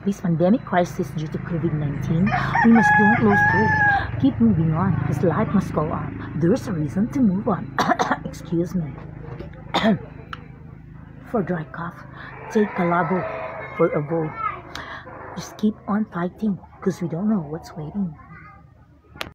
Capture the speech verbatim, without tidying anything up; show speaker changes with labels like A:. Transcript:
A: this pandemic crisis due to COVID nineteen, we must don't lose hope. Keep moving on, because life must go on. There's a reason to move on. Excuse me. For dry cough, take calavo for a bowl. Just keep on fighting, because we don't know what's waiting.